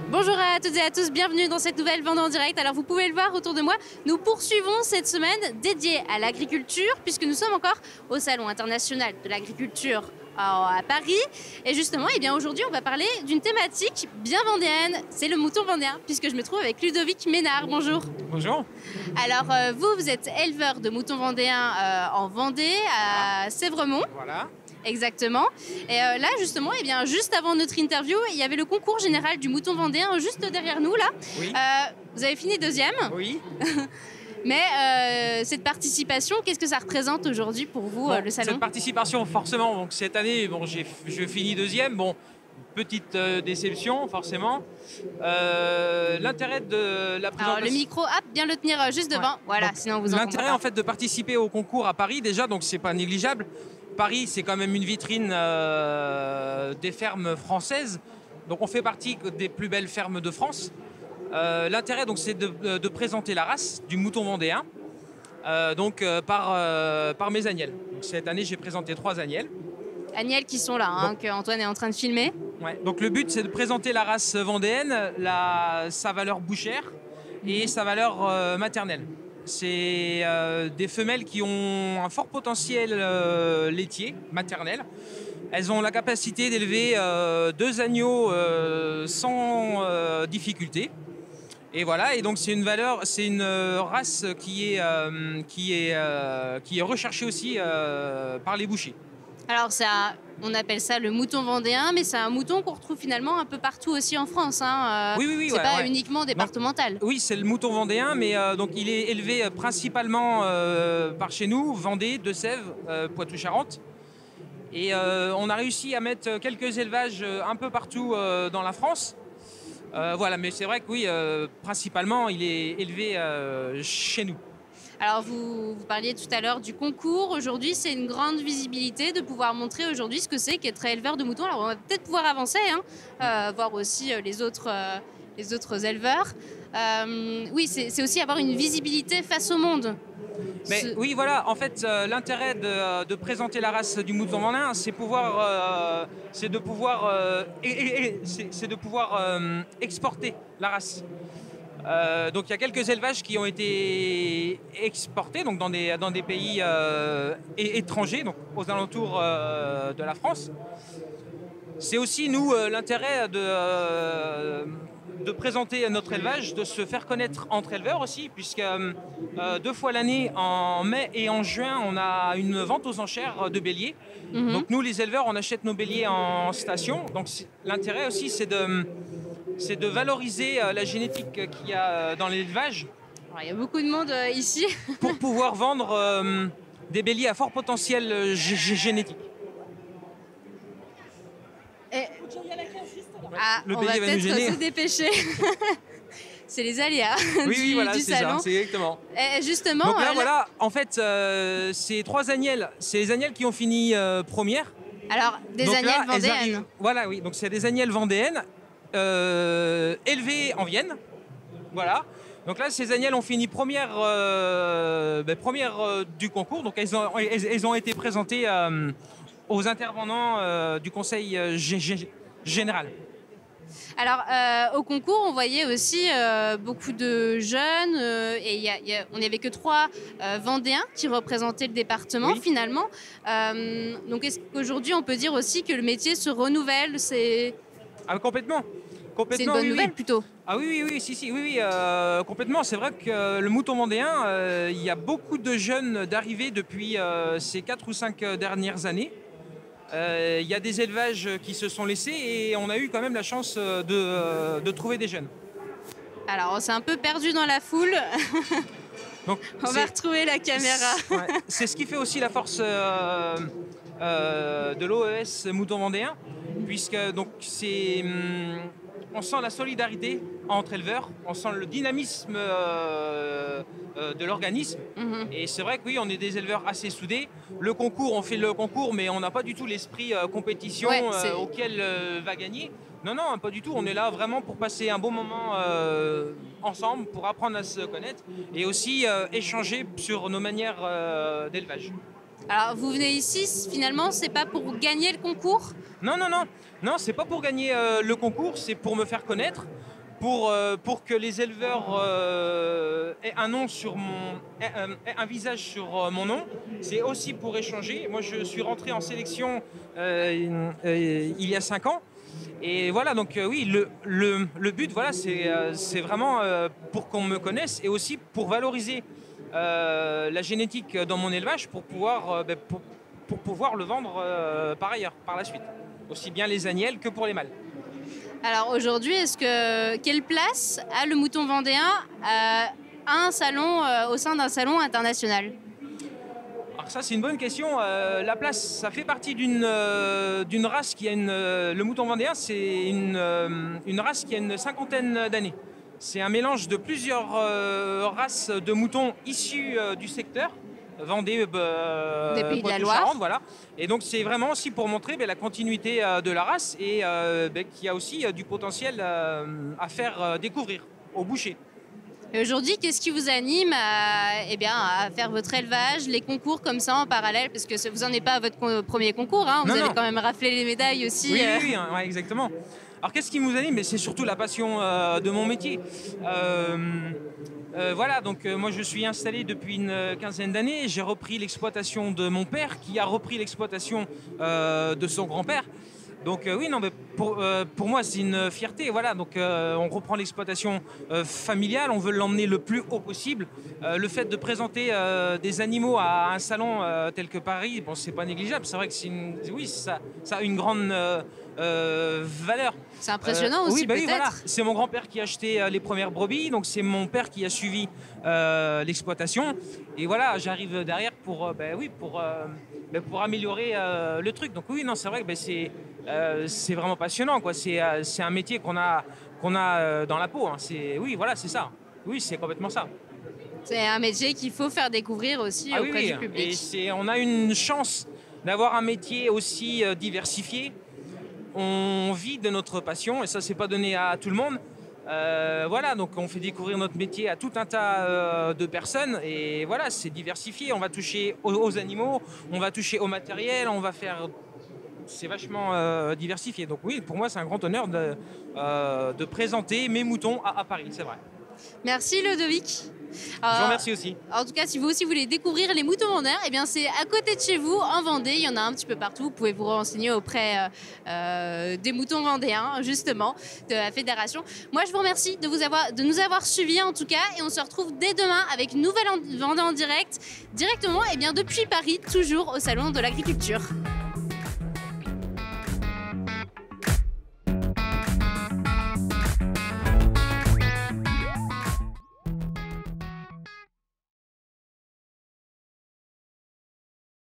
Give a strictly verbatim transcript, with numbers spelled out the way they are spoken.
Bonjour à toutes et à tous, bienvenue dans cette nouvelle Vendée en direct. Alors vous pouvez le voir autour de moi, nous poursuivons cette semaine dédiée à l'agriculture puisque nous sommes encore au Salon international de l'agriculture à Paris. Et justement, eh bien aujourd'hui, on va parler d'une thématique bien vendéenne, c'est le mouton vendéen, puisque je me trouve avec Ludovic Ménard. Bonjour. Bonjour. Alors euh, vous, vous êtes éleveur de moutons vendéens euh, en Vendée, à Sévremont. Voilà. Exactement. Et euh, là, justement, eh bien, juste avant notre interview, il y avait le concours général du mouton vendéen juste derrière nous, là. Oui. Euh, vous avez fini deuxième. Oui. Mais euh, cette participation, qu'est-ce que ça représente aujourd'hui pour vous, Bon, euh, le salon? Cette participation, forcément, donc cette année, bon, j'ai je finis deuxième. Bon, petite euh, déception, forcément. Euh, L'intérêt de la présentation... Alors, le micro, hop, bien le tenir euh, juste devant. Ouais. Voilà, Donc, sinon vous en l'intérêt, en fait, de participer au concours à Paris, déjà, donc c'est pas négligeable. Paris, c'est quand même une vitrine euh, des fermes françaises. Donc, on fait partie des plus belles fermes de France. Euh, L'intérêt, donc, c'est de, de présenter la race du mouton vendéen, euh, donc euh, par, euh, par mes agnelles. Donc, cette année, j'ai présenté trois agnelles. Agnelles qui sont là, hein, qu'Antoine est en train de filmer. Ouais. Donc, le but, c'est de présenter la race vendéenne, la, sa valeur bouchère et sa valeur euh, maternelle. C'est euh, des femelles qui ont un fort potentiel euh, laitier, maternel. Elles ont la capacité d'élever euh, deux agneaux euh, sans euh, difficulté. Et voilà, et donc c'est une valeur, c'est une euh, race qui est, euh, qui est, euh, qui est recherchée aussi euh, par les bouchers. Alors, ça, on appelle ça le mouton vendéen, mais c'est un mouton qu'on retrouve finalement un peu partout aussi en France. Hein. Oui, oui, oui. C'est ouais, pas ouais. uniquement départemental. Donc, oui, c'est le mouton vendéen, mais euh, donc il est élevé principalement euh, par chez nous, Vendée, Deux-Sèvres, euh, Poitou-Charentes. Et euh, on a réussi à mettre quelques élevages un peu partout euh, dans la France. Euh, voilà, mais c'est vrai que oui, euh, principalement, il est élevé euh, chez nous. Alors, vous, vous parliez tout à l'heure du concours. Aujourd'hui, c'est une grande visibilité de pouvoir montrer aujourd'hui ce que c'est qu'être éleveur de moutons. Alors, on va peut-être pouvoir avancer, hein, euh, voir aussi euh, les, autres, euh, les autres éleveurs. Euh, oui, c'est aussi avoir une visibilité face au monde. Mais oui, voilà, en fait, euh, l'intérêt de, de présenter la race du mouton vendéen, c'est pouvoir, euh, c'est de pouvoir, euh, et, et, et, c'est de pouvoir euh, exporter la race. Euh, donc il y a quelques élevages qui ont été exportés donc dans des, dans des pays euh, étrangers, donc aux alentours euh, de la France. C'est aussi, nous, euh, l'intérêt de, euh, de présenter notre élevage, de se faire connaître entre éleveurs aussi, puisque euh, deux fois l'année, en mai et en juin, on a une vente aux enchères de béliers. Mm-hmm. Donc nous, les éleveurs, on achète nos béliers en station. Donc l'intérêt aussi, c'est de... c'est de valoriser euh, la génétique qu'il y a euh, dans l'élevage. Il y a beaucoup de monde euh, ici. Pour pouvoir vendre euh, des béliers à fort potentiel euh, génétique. Et... Ah, le on va peut-être se dépêcher. C'est les aléas oui, du, oui, voilà, du salon. C'est exactement. Et justement, donc là, euh, voilà, en fait, euh, ces trois agnelles, c'est les agnelles qui ont fini euh, première. Alors, des donc agnelles là, vendéennes. Arrivent, voilà, oui, donc c'est des agnelles vendéennes. Euh, élevées en Vienne, voilà. Donc là, ces agnelles ont fini première, euh, ben, première euh, du concours. Donc elles ont, elles, elles ont été présentées euh, aux intervenants euh, du conseil euh, général. Alors, euh, au concours, on voyait aussi euh, beaucoup de jeunes euh, et y a, y a, on n'y avait que trois euh, Vendéens qui représentaient le département, oui. Finalement. Euh, donc, est-ce qu'aujourd'hui, on peut dire aussi que le métier se renouvelle? C'est... Ah, complètement. C'est une bonne oui, nouvelle oui. plutôt. Ah oui, oui, oui, si, si, oui, oui euh, complètement. C'est vrai que euh, le mouton vendéen, euh, il y a beaucoup de jeunes d'arrivée depuis euh, ces quatre ou cinq dernières années. Euh, il y a des élevages qui se sont laissés et on a eu quand même la chance de, euh, de trouver des jeunes. Alors, on s'est un peu perdu dans la foule. Donc, on va retrouver la caméra. C'est ouais, ce qui fait aussi la force euh, euh, de l'O E S Mouton Vendéen, puisque donc c'est, hum, on sent la solidarité entre éleveurs, on sent le dynamisme euh, euh, de l'organisme. Mm-hmm. Et c'est vrai que oui, on est des éleveurs assez soudés. Le concours, on fait le concours, mais on n'a pas du tout l'esprit euh, compétition ouais, euh, auquel euh, va gagner. Non, non, pas du tout. On est là vraiment pour passer un bon moment euh, ensemble, pour apprendre à se connaître et aussi euh, échanger sur nos manières euh, d'élevage. Alors, vous venez ici, finalement, c'est pas pour gagner le concours? Non, non, non. Non, c'est pas pour gagner euh, le concours, c'est pour me faire connaître. pour, euh, pour que les éleveurs euh, aient un nom sur mon, aient, euh, aient un visage sur euh, mon nom. C'est aussi pour échanger. Moi, je suis rentré en sélection euh, euh, il y a cinq ans. Et voilà, donc euh, oui, le, le, le but, voilà, c'est euh, c'est vraiment euh, pour qu'on me connaisse et aussi pour valoriser euh, la génétique dans mon élevage pour pouvoir, euh, ben, pour, pour pouvoir le vendre euh, par ailleurs, par la suite. Aussi bien les agnelles que pour les mâles. Alors aujourd'hui, est-ce que quelle place a le mouton vendéen à un salon, euh, au sein d'un salon international? Alors ça, c'est une bonne question. Euh, la place, ça fait partie d'une euh, d'une race qui a une... Euh, le mouton vendéen, c'est une, euh, une race qui a une cinquantaine d'années. C'est un mélange de plusieurs euh, races de moutons issus euh, du secteur. Vendée, euh, des pays de la Loire. Charente, voilà. Et donc c'est vraiment aussi pour montrer ben, la continuité euh, de la race et euh, ben, qu'il y a aussi euh, du potentiel euh, à faire euh, découvrir aux bouchers. Et aujourd'hui, qu'est-ce qui vous anime à, eh bien, à faire votre élevage, les concours comme ça en parallèle? Parce que vous n'en êtes pas à votre con- premier concours, hein, vous Non, avez non. quand même raflé les médailles aussi. Oui, euh. oui, oui, hein, ouais, exactement. Alors qu'est-ce qui nous anime? Mais c'est surtout la passion euh, de mon métier. Euh, euh, voilà, donc euh, moi je suis installé depuis une quinzaine d'années. J'ai repris l'exploitation de mon père, qui a repris l'exploitation euh, de son grand-père. Donc euh, oui, non, mais pour, euh, pour moi c'est une fierté. Voilà, donc euh, on reprend l'exploitation euh, familiale, on veut l'emmener le plus haut possible. Euh, le fait de présenter euh, des animaux à un salon euh, tel que Paris, bon, c'est pas négligeable. C'est vrai que c'est une, oui, ça, ça a une grande euh, euh, valeur. C'est impressionnant Euh, aussi, oui, bah oui, peut-être. voilà. C'est mon grand-père qui a acheté euh, les premières brebis, donc c'est mon père qui a suivi euh, l'exploitation. Et voilà, j'arrive derrière pour, euh, bah, oui, pour, euh, bah, pour améliorer euh, le truc. Donc oui, non, c'est vrai que bah, c'est euh, c'est vraiment passionnant, quoi. C'est euh, c'est un métier qu'on a, qu'on a euh, dans la peau. Hein. C'est, oui, voilà, c'est ça. Oui, c'est complètement ça. C'est un métier qu'il faut faire découvrir aussi Ah, auprès oui, oui. du public. Et c'est, on a une chance d'avoir un métier aussi euh, diversifié. On vit de notre passion et ça, c'est pas donné à tout le monde. Euh, voilà, donc on fait découvrir notre métier à tout un tas euh, de personnes et voilà, c'est diversifié. On va toucher aux, aux animaux, on va toucher au matériel, on va faire... C'est vachement euh, diversifié. Donc oui, pour moi, c'est un grand honneur de, euh, de présenter mes moutons à, à Paris, c'est vrai. Merci Ludovic. Je vous remercie aussi. En tout cas, si vous aussi voulez découvrir les moutons vendéens, eh bien c'est à côté de chez vous, en Vendée. Il y en a un petit peu partout. Vous pouvez vous renseigner auprès euh, euh, des moutons vendéens, justement, de la fédération. Moi, je vous remercie de, vous avoir, de nous avoir suivis, en tout cas. Et on se retrouve dès demain avec une nouvelle Vendée en direct, directement eh bien, depuis Paris, toujours au Salon de l'Agriculture.